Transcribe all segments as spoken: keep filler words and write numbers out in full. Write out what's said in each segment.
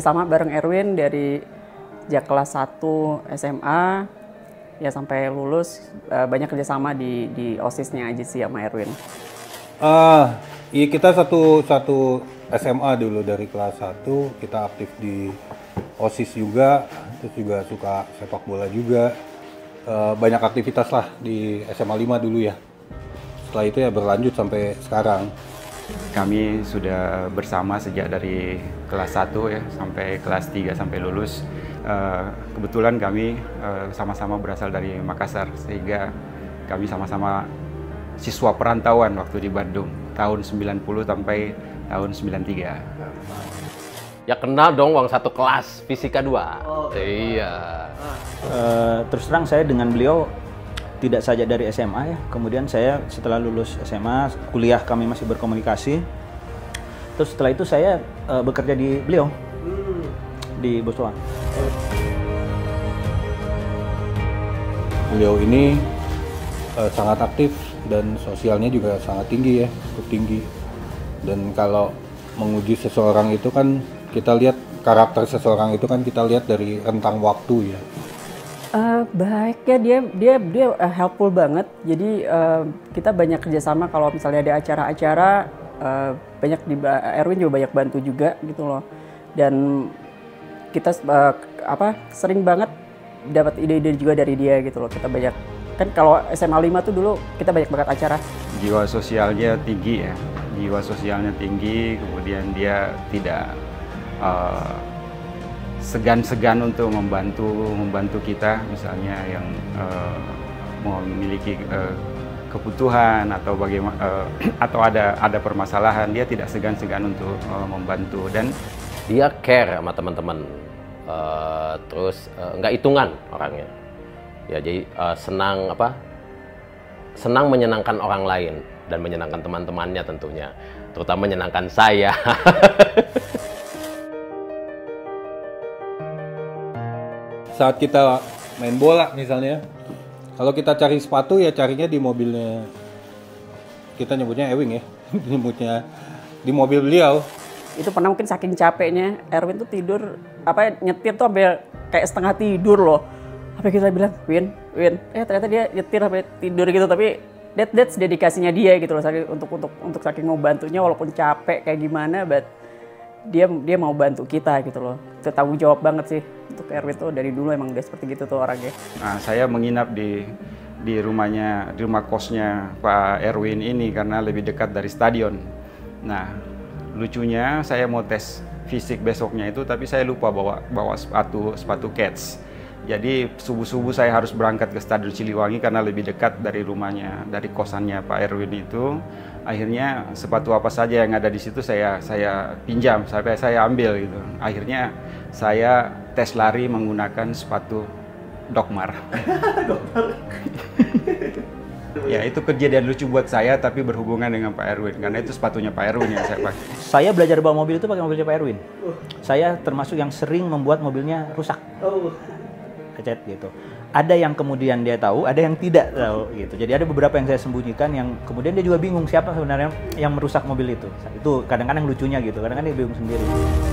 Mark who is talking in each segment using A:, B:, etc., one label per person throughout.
A: kerjasama bareng Erwin dari sejak kelas satu S M A ya sampai lulus, uh, banyak kerjasama di di OSIS-nya aja sih sama Erwin.
B: Ah, iya kita satu satu S M A dulu dari kelas satu kita aktif di OSIS juga, terus juga suka sepak bola juga. Uh, banyak aktivitas lah di S M A lima dulu ya. Setelah itu ya berlanjut sampai sekarang.
C: Kami sudah bersama sejak dari kelas satu ya sampai kelas tiga sampai lulus. Uh, kebetulan kami uh, sama-sama berasal dari Makassar sehingga kami sama-sama siswa perantauan waktu di Bandung tahun sembilan puluh sampai tahun sembilan tiga.
D: Ya kenal dong, uang satu kelas fisika dua. Oh. Iya.
E: Uh, terus terang saya dengan beliau tidak saja dari S M A ya, kemudian saya setelah lulus S M A, kuliah kami masih berkomunikasi. Terus setelah itu saya uh, bekerja di beliau, hmm. di Boswa.
B: Beliau ini uh, sangat aktif dan sosialnya juga sangat tinggi ya, cukup tinggi. Dan kalau menguji seseorang itu kan kita lihat karakter seseorang itu kan kita lihat dari rentang waktu ya.
A: Uh, baik ya, dia dia dia uh, helpful banget. Jadi uh, kita banyak kerjasama kalau misalnya ada acara-acara, uh, banyak di Erwin juga banyak bantu juga gitu loh. Dan kita uh, apa sering banget dapat ide-ide juga dari dia gitu loh. Kita banyak kan kalau S M A lima tuh dulu kita banyak banget acara.
C: Jiwa sosialnya tinggi ya, jiwa sosialnya tinggi. Kemudian dia tidak uh, segan-segan untuk membantu membantu kita, misalnya yang uh, memiliki uh, kebutuhan atau bagaimana uh, atau ada ada permasalahan, dia tidak segan-segan untuk uh, membantu dan
D: dia care sama teman-teman, uh, terus uh, nggak hitungan orangnya. Ya jadi uh, senang apa? Senang menyenangkan orang lain dan menyenangkan teman-temannya tentunya, terutama menyenangkan saya.
B: Saat kita main bola misalnya, kalau kita cari sepatu ya carinya di mobilnya, kita nyebutnya Ewing ya, nyebutnya di mobil beliau.
A: Itu pernah mungkin saking capeknya Erwin tuh tidur apa nyetir tuh sampai kayak setengah tidur loh. Apa kita bilang Win, Win, eh ternyata dia nyetir sampai tidur gitu, tapi that that's dedikasinya dia gitu loh, untuk untuk untuk saking mau bantunya walaupun capek kayak gimana, but dia dia mau bantu kita gitu loh. Itu tanggung jawab banget sih untuk Erwin tuh, dari dulu emang udah seperti gitu tuh orangnya.
C: Nah, saya menginap di di rumahnya, di rumah kosnya Pak Erwin ini karena lebih dekat dari stadion. Nah, lucunya saya mau tes fisik besoknya itu, tapi saya lupa bawa bawa sepatu sepatu Keds. Jadi subuh-subuh saya harus berangkat ke Stadion Siliwangi karena lebih dekat dari rumahnya, dari kosannya Pak Erwin itu. Akhirnya sepatu apa saja yang ada di situ saya saya pinjam, sampai saya ambil gitu. Akhirnya saya tes lari menggunakan sepatu Dokmar. Ya itu kejadian lucu buat saya, tapi berhubungan dengan Pak Erwin karena itu sepatunya Pak Erwin yang saya pakai.
E: Saya belajar bawa mobil itu pakai mobilnya Pak Erwin. Saya termasuk yang sering membuat mobilnya rusak. Lecet gitu. Ada yang kemudian dia tahu, ada yang tidak tahu gitu. Jadi ada beberapa yang saya sembunyikan yang kemudian dia juga bingung siapa sebenarnya yang merusak mobil itu. Itu kadang-kadang lucunya gitu, kadang-kadang dia bingung sendiri.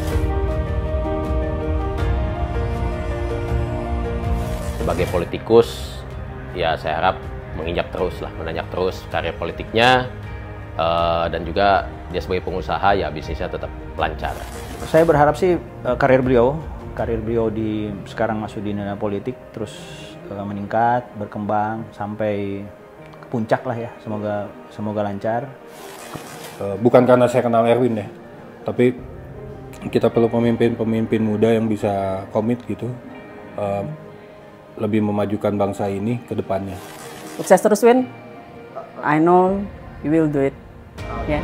D: Sebagai politikus, ya saya harap menginjak terus lah, menanjak terus karir politiknya, uh, dan juga dia sebagai pengusaha ya bisnisnya tetap lancar.
E: Saya berharap sih uh, karir beliau, karir beliau di sekarang masuk di dunia politik terus uh, meningkat, berkembang sampai ke puncak lah ya. Semoga semoga lancar.
B: Uh, bukan karena saya kenal Erwin ya, tapi kita perlu pemimpin-pemimpin muda yang bisa komit gitu, uh, lebih memajukan bangsa ini ke depannya.
A: Sukses terus Win. I know you will do it. Ya. Yeah.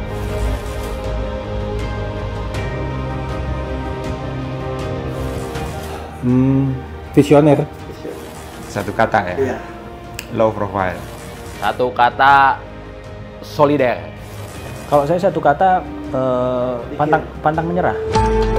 B: Hmm, visioner.
C: Satu kata ya. Yeah. Low profile.
D: Satu kata solider.
E: Kalau saya satu kata uh, pantang pantang menyerah.